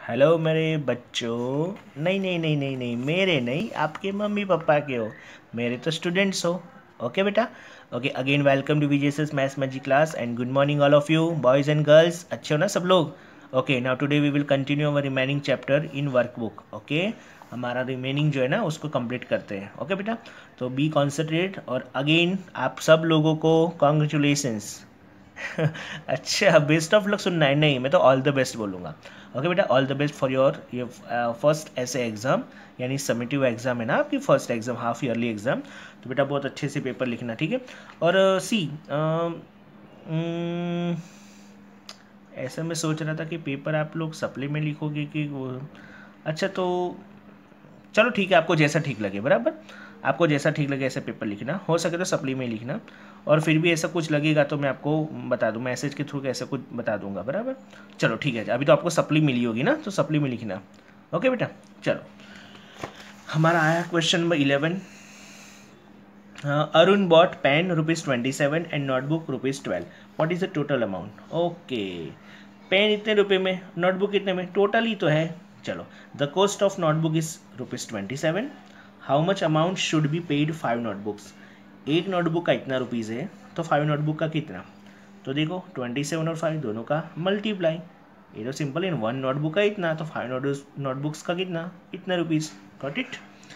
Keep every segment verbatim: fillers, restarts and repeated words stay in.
Hello मेरे बच्चों। नहीं नहीं नहीं नहीं नहीं, मेरे नहीं, आपके मम्मी पापा के हो। मेरे तो स्टूडेंट्स हो। ओके बेटा। Okay, again welcome to VJSS maths magic class and good morning all of you boys and girls. अच्छे हो ना सब लोग? Okay, now today we will continue our remaining chapter in workbook. Okay, हमारा remaining जो है ना उसको कंप्लीट करते हैं। ओके बेटा, तो बी कॉन्सेंट्रेट। और अगेन आप सब लोगों को कॉन्ग्रेचुलेसन्स। अच्छा, बेस्ट ऑफ लक सुनना है? नहीं, मैं तो ऑल द बेस्ट बोलूँगा। ओके बेटा, all the best for your ये फर्स्ट ऐसे एग्ज़ाम, यानी समिटिव एग्ज़ाम है ना आपकी, first exam, half yearly exam. तो बेटा बहुत अच्छे से पेपर लिखना, ठीक है? और सी uh, ऐसा मैं सोच रहा था कि पेपर आप लोग सप्ली में लिखोगे कि वो, अच्छा तो चलो ठीक है, आपको जैसा ठीक लगे, बराबर आपको जैसा ठीक लगे ऐसे पेपर लिखना। हो सके तो सप्ली में लिखना, और फिर भी ऐसा कुछ लगेगा तो मैं आपको बता दूँ, मैसेज के थ्रू ऐसा कुछ बता दूंगा, बराबर। चलो ठीक है, अभी तो आपको सप्ली मिली होगी ना, तो सप्ली में लिखना। ओके बेटा, चलो हमारा आया question number eleven. Arun bought pen rupees twenty seven and notebook rupees twelve, what is the total amount? Okay, pen इतने रुपए में, नोटबुक कितने में, टोटल ही तो है। चलो, the cost of notebook is rupees twenty seven. How much amount should be paid five notebooks? एक notebook का इतना रुपीज़ है, तो फाइव नोटबुक का कितना? तो देखो ट्वेंटी सेवन और फाइव दोनों का मल्टीप्लाई, ये तो सिंपल है। वन नोटबुक का इतना, तो फाइव नोटबुक्स का कितना, इतना rupees. Got it?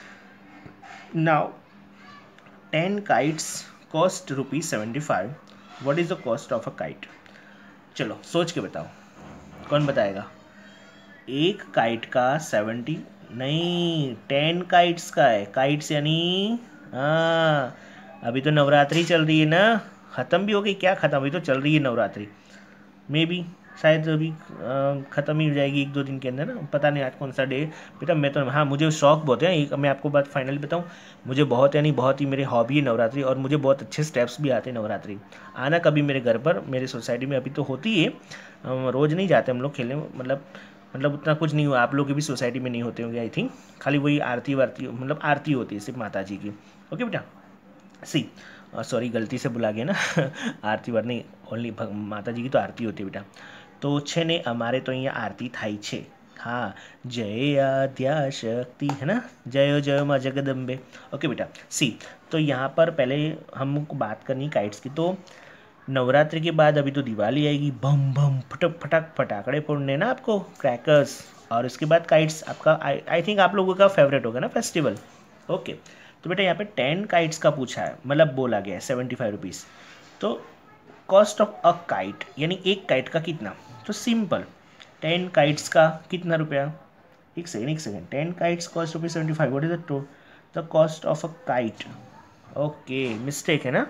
Now ten kites cost rupees seventy five, what is the cost of a kite? चलो सोच के बताओ, कौन बताएगा? एक काइट का सेवेंटी, नहीं टेन काइट्स का है। काइट्स यानी, हाँ अभी तो नवरात्रि चल रही है ना, ख़त्म भी हो गई क्या? ख़त्म, अभी तो चल रही है नवरात्रि। मे बी शायद अभी ख़त्म ही हो जाएगी एक दो दिन के अंदर ना, पता नहीं आज कौन सा डे। बेटा मैं तो, हाँ मुझे शौक बहुत है, एक मैं आपको बात फाइनली बताऊँ, मुझे बहुत यानी बहुत ही मेरी हॉबी है नवरात्रि, और मुझे बहुत अच्छे स्टेप्स भी आते हैं नवरात्रि। आना कभी मेरे घर पर, मेरे सोसाइटी में अभी तो होती है, रोज़ नहीं जाते हम लोग खेलने, मतलब मतलब उतना कुछ नहीं हुआ। आप लोग की भी सोसाइटी में नहीं होते होंगे आई थिंक, खाली वही आरती वारती, मतलब आरती होती है सिर्फ माता जी की। ओके बेटा, सी सॉरी गलती से बुला गया ना आरती वार नहीं, ओनली माता जी की तो आरती होती है बेटा। तो छे ने અમારે તો અહીંયા આરતી થાય છે। हाँ, जय आद्या शक्ति है ना, जय जय माँ जगदम्बे। ओके बेटा, सी तो यहाँ पर पहले हमको बात करनी काइट्स की। तो नवरात्रि के बाद अभी तो दिवाली आएगी, बम बम फटक फटक फटाकड़े फोड़ने ना आपको, क्रैकर्स, और उसके बाद काइट्स आपका, आई आई थिंक आप लोगों का फेवरेट होगा ना फेस्टिवल। ओके, तो बेटा यहाँ पे टेन काइट्स का पूछा है, मतलब बोला गया है सेवेंटी फाइव रुपीज़। तो कॉस्ट ऑफ अ काइट यानी एक काइट का कितना? तो सिंपल, टेन काइट्स का कितना रुपया? एक सेकेंड एक second, ten kites cost rupees seventy five, what is the to the cost of a kite? Okay, mistake है ना,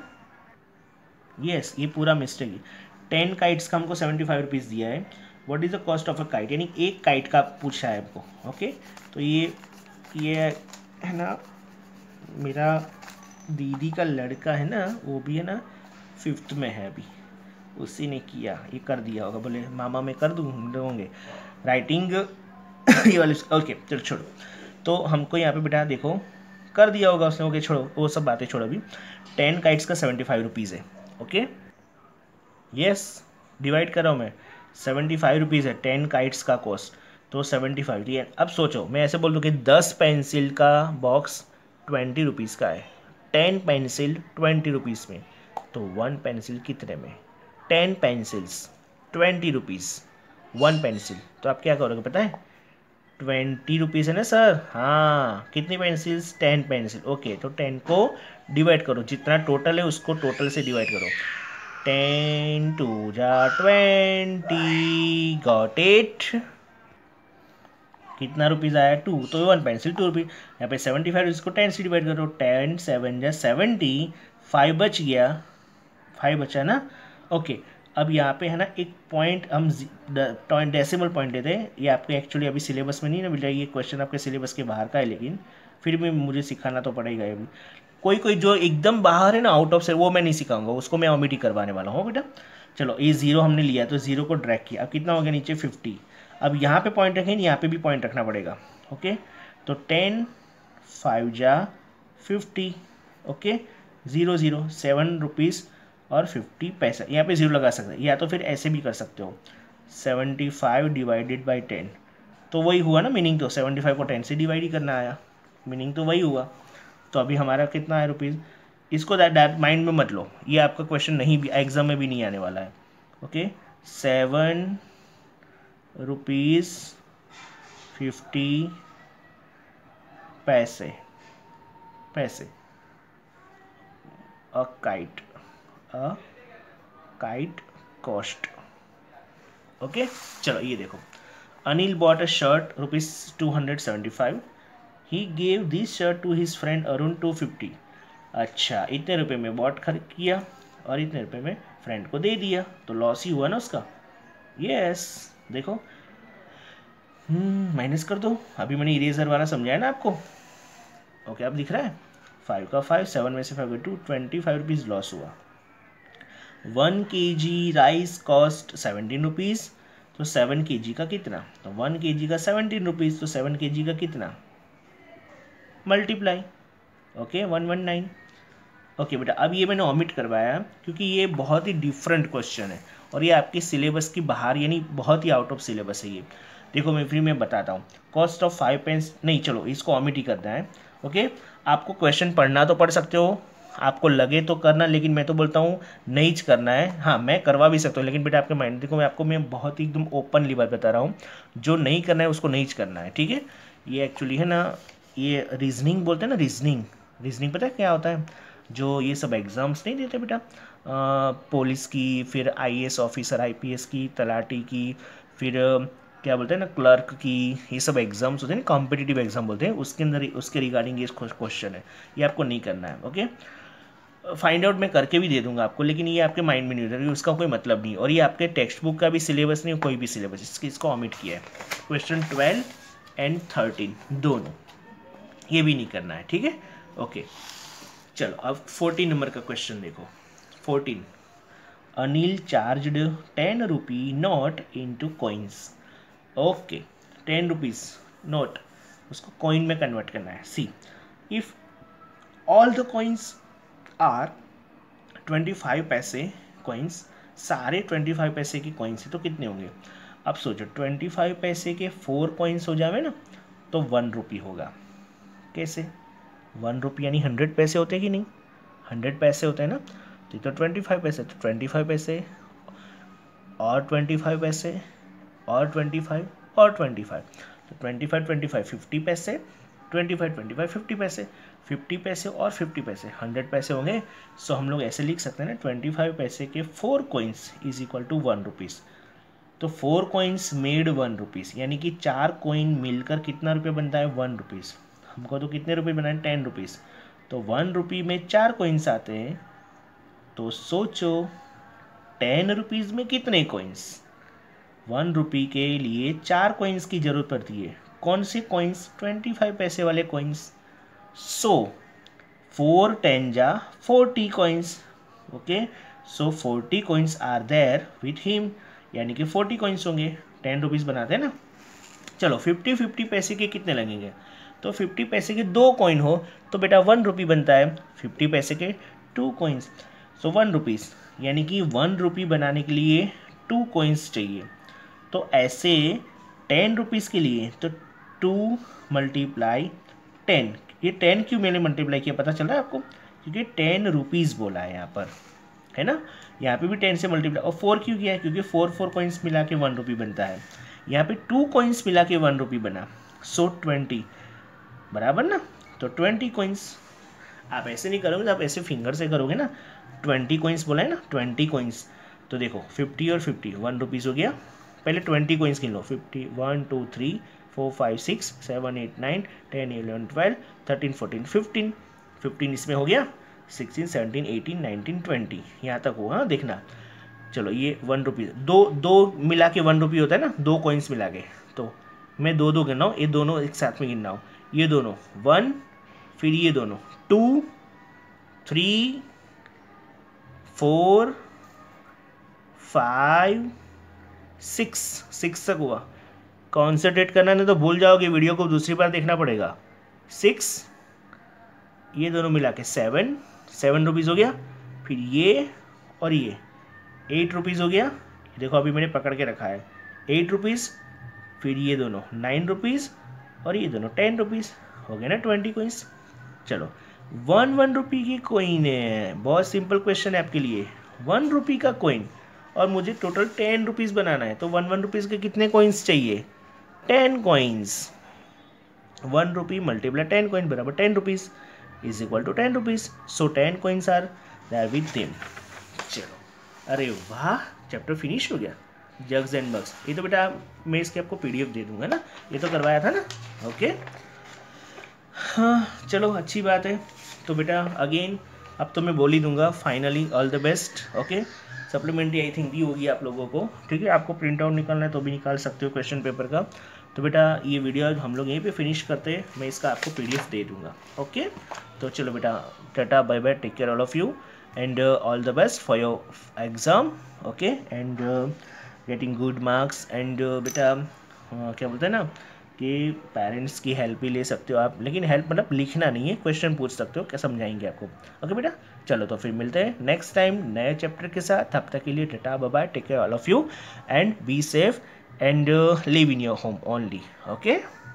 यस yes, ये पूरा मिस्टेक है। टेन काइट्स का हमको सेवेंटी फाइव रुपीज़ दिया है, what is the cost of a kite यानी एक काइट का पूछा है आपको। ओके, तो ये ये है ना, मेरा दीदी का लड़का है ना, वो भी है ना फिफ्थ में है अभी, उसी ने किया, ये कर दिया होगा, बोले मामा मैं कर दूँ दोगे राइटिंग ये वाली। ओके चलो छोड़ो, तो हमको यहाँ पे बेटा देखो कर दिया होगा उसने। ओके छोड़ो वो सब बातें छोड़ो, अभी टेन काइट्स का सेवेंटी फाइव रुपीज़ है। ओके यस, डिवाइड कर रहा हूँ मैं, सेवेंटी फाइव रुपीज़ है टेन काइट्स का कॉस्ट, तो सेवेंटी फाइव। ठीक है, अब सोचो मैं ऐसे बोल दूँ कि दस पेंसिल का बॉक्स ट्वेंटी रुपीज़ का है, टेन पेंसिल ट्वेंटी रुपीज़ में, तो वन पेंसिल कितने में? Ten pencils twenty rupees, one pencil, तो आप क्या करोगे पता है? ट्वेंटी रुपीज़ है ना सर, हाँ कितनी पेंसिल्स? Ten pencil. ओके, तो टेन को डिवाइड करो, जितना टोटल है उसको टोटल से डिवाइड करो, टेन टू जा ट्वेंटी, गॉट इट? कितना रुपीज़ आया? टू, तो वन पेंसिल टू रुपीज़। यहाँ पे सेवेंटी फाइव, इसको टेन से डिवाइड करो, टेन सेवन जा सेवेंटी, फाइव बच गया, फाइव बचा ना। ओके, अब यहाँ पे है ना एक पॉइंट हम डेसिमल पॉइंट लेते हैं, ये आपके एक्चुअली अभी सिलेबस में नहीं ना मिल रहा है, ये क्वेश्चन आपके सिलेबस के बाहर का है, लेकिन फिर भी मुझे सिखाना तो पड़ेगा। अभी कोई कोई जो एकदम बाहर है ना, आउट ऑफ से, वो मैं नहीं सिखाऊंगा, उसको मैं ओमिट ही करवाने वाला हूँ बेटा। चलो ये जीरो हमने लिया, तो जीरो को ड्रैग किया, अब कितना हो गया नीचे? फिफ्टी। अब यहाँ पे पॉइंट रखें, यहाँ पे भी पॉइंट रखना पड़ेगा। ओके, तो टेन फाइव जा fifty, okay, zero zero, seven rupees और फिफ्टी पैसा, यहाँ पे ज़ीरो लगा सकते हैं, या तो फिर ऐसे भी कर सकते हो, seventy five divided by ten, तो वही हुआ ना मीनिंग, तो सेवेंटी फाइव को टेन से डिवाइड ही करना आया, मीनिंग तो वही हुआ। तो अभी हमारा कितना है रुपीज़, इसको दैट माइंड में मत लो, ये आपका क्वेश्चन नहीं भी एग्जाम में भी नहीं आने वाला है। ओके, सेवन रुपीज़ फिफ्टी पैसे पैसे a kite a kite cost. Okay, चलो ये देखो, Anil bought a shirt rupees two hundred seventy five, he gave this shirt to his friend Arun two fifty. अच्छा, इतने रुपए में बॉट खरीद किया और इतने रुपए में फ्रेंड को दे दिया, तो लॉस ही हुआ ना उसका। यस, देखो माइनस कर दो, अभी मैंने इरेजर वाला समझाया ना आपको। ओके, अब दिख रहा है, फाइव का फाइव, सेवन में से five two, twenty five rupees loss हुआ। One K G rice cost seventeen rupees, तो सेवन के जी का कितना, तो वन के जी का सेवनटीन रुपीज़, तो सेवन के जी का कितना, multiply, okay one one nine. Okay बेटा, अब ये मैंने ऑमिट करवाया क्योंकि ये बहुत ही डिफरेंट क्वेश्चन है और ये आपके सिलेबस की बाहर, यानी बहुत ही आउट ऑफ सिलेबस है ये। देखो मैं फिर मैं बताता हूँ, कॉस्ट ऑफ फाइव पेंस, नहीं चलो इसको ऑमिट ही करना है। ओके, आपको क्वेश्चन पढ़ना तो पढ़ सकते हो, आपको लगे तो करना, लेकिन मैं तो बोलता हूँ नहीं करना है। हाँ, मैं करवा भी सकता हूँ, लेकिन बेटा आपके माइंड, देखो मैं आपको मैं बहुत ही एकदम ओपनली बात बता रहा हूँ, जो नहीं करना है उसको नहीं करना है, ठीक है। ये एक्चुअली है ना, ये रीजनिंग बोलते हैं ना, रीजनिंग रीजनिंग पता है क्या होता है, जो ये सब एग्ज़ाम्स नहीं देते बेटा, पुलिस की, फिर आईएएस ऑफिसर, आईपीएस की, तलाटी की, फिर क्या बोलते हैं ना क्लर्क की, ये सब एग्जाम्स होते हैं ना, कॉम्पिटिटिव एग्जाम बोलते हैं, उसके अंदर उसके रिगार्डिंग ये क्वेश्चन है, ये आपको नहीं करना है। ओके, फाइंड आउट मैं करके भी दे दूंगा आपको, लेकिन ये आपके माइंड में नहीं होता, उसका कोई मतलब नहीं, और ये आपके टेक्स्ट बुक का भी सिलेबस नहीं, कोई भी सिलेबस, इसकी इसको ऑमिट किया है। क्वेश्चन ट्वेल्व एंड थर्टीन दोनों, ये भी नहीं करना है, ठीक है। ओके, चलो अब फोर्टीन नंबर का क्वेश्चन देखो। Fourteen, Anil charged ten rupee note into coins. Okay, ten rupees note, उसको कॉइन में कन्वर्ट करना है। See, if all the coins are twenty five पैसे कॉइन्स, सारे ट्वेंटी फाइव पैसे के कॉइन्स है तो कितने होंगे। अब सोचो, ट्वेंटी फाइव पैसे के फोर कॉइन्स हो जावे ना तो वन रुपी होगा। कैसे, वन रुपी यानी हंड्रेड पैसे होते हैं कि नहीं, हंड्रेड पैसे होते हैं ना, तो तो ट्वेंटी फाइव पैसे, तो ट्वेंटी फाइव पैसे और ट्वेंटी फाइव पैसे और ट्वेंटी फाइव और ट्वेंटी फाइव, तो twenty five twenty five fifty पैसे, twenty five twenty five fifty पैसे, फिफ्टी पैसे और फिफ्टी पैसे, हंड्रेड पैसे होंगे। सो हम लोग ऐसे लिख सकते हैं ना, ट्वेंटी फाइव पैसे के four coins is equal to one rupees. तो four coins made one rupees, यानी कि चार कॉइन मिलकर कितना रुपये बनता है, वन रुपीज़। हमको तो कितने रुपये बनाए, टेन रुपीज़, तो वन रुपी में चार कॉइन्स आते हैं, तो सोचो टेन रुपीज़ में कितने कॉइन्स, वन रुपी के लिए चार कॉइन्स की जरूरत पड़ती है। कौन से कॉइन्स, ट्वेंटी फाइव पैसे वाले कॉइन्स। सो फोर टेन जा forty coins. Okay, so forty coins are there with him, यानी कि फोर्टी कॉइन्स होंगे, टेन रुपीज़ बनाते हैं ना। चलो फिफ्टी फिफ्टी पैसे के कितने लगेंगे, तो फिफ्टी पैसे के दो कॉइन हो तो बेटा वन रुपी बनता है, फिफ्टी पैसे के two coins, so one rupees, यानी कि वन रुपी बनाने के लिए टू कॉइन्स चाहिए। तो ऐसे टेन रुपीज़ के लिए तो टू मल्टीप्लाई टेन, ये टेन क्यों मैंने मल्टीप्लाई किया पता चल रहा है आपको, क्योंकि टेन रुपीज़ बोला है यहाँ पर, है ना, यहाँ पे भी टेन से मल्टीप्लाई, और फोर क्यों किया है, क्योंकि फोर फोर कॉइन्स मिला के वन रुपी बनता है, यहाँ पे टू कॉइन्स मिला के वन रुपी बना, सो ट्वेंटी, बराबर ना, तो ट्वेंटी कॉइन्स। आप ऐसे नहीं करोगे, आप ऐसे फिंगर से करोगे ना, ट्वेंटी कॉइन्स बोला है ना, ट्वेंटी कॉइन्स, तो देखो फिफ्टी और फिफ्टी वन रुपीज़ हो गया, पहले ट्वेंटी कॉइन्स गिन लो, fifty, one two three four five six seven eight nine ten eleven twelve thirteen fourteen fifteen, fifteen इसमें हो गया, sixteen seventeen eighteen nineteen twenty, यहाँ तक हुआ, हाँ देखना। चलो ये वन रुपीज़, दो दो मिला के वन रुपी होता है ना, दो कॉइन्स मिला के, तो मैं दो दो गिन रहा हूँ, ये दोनों एक साथ में गिन रहा हूँ, ये दोनों वन, फिर ये दोनों two, three, four, five, six, six तक हुआ। कॉन्सेंट्रेट करना नहीं तो भूल जाओगे, वीडियो को दूसरी बार देखना पड़ेगा। सिक्स, ये दोनों मिला के सेवन, सेवन रुपीज़ हो गया, फिर ये और ये एट रुपीज़ हो गया, देखो अभी मैंने पकड़ के रखा है, एट रुपीज़, फिर ये दोनों नाइन रुपीज़ और ये दोनों टेन रुपीज़, हो गए ना ट्वेंटी कोइंस। चलो वन वन रुपी की कोइन है, बहुत सिंपल क्वेश्चन है आपके लिए, वन रुपी का कोइन और मुझे टोटल टेन रुपीज़ बनाना है, तो वन वन रुपीज़ के कितने कोइंस चाहिए, ten coins. One rupee multiply ten coin बराबर ten rupees is equal to ten rupees, so ten coins are there with them. चलो अरे वाह, चैप्टर फिनिश हो गया, जग्स एंड बग्स। ये तो बेटा मैं इसके आपको पीडीएफ दे दूंगा ना, ये तो करवाया था ना, ओके। हाँ चलो अच्छी बात है। तो बेटा अगेन अब तो मैं बोल ही दूंगा, finally all the best, okay. Supplementary I think दी होगी आप लोगों को, ठीक है। आपको प्रिंट आउट निकालना है तो भी निकाल सकते हो क्वेश्चन पेपर का। तो बेटा ये वीडियो हम लोग यहीं पे फिनिश करते हैं, मैं इसका आपको पीडीएफ दे दूंगा, ओके। तो चलो बेटा tata bye bye, take care all of you and all the best for your exam, okay, and getting good marks. And बेटा uh, क्या बोलते हैं ना कि पेरेंट्स की हेल्प भी ले सकते हो आप, लेकिन हेल्प मतलब लिखना नहीं है, क्वेश्चन पूछ सकते हो, क्या समझाएंगे आपको, ओके बेटा। चलो तो फिर मिलते हैं नेक्स्ट टाइम नए चैप्टर के साथ, तब तक के लिए tata bye bye, take care all of you and be safe and live in your home only, okay.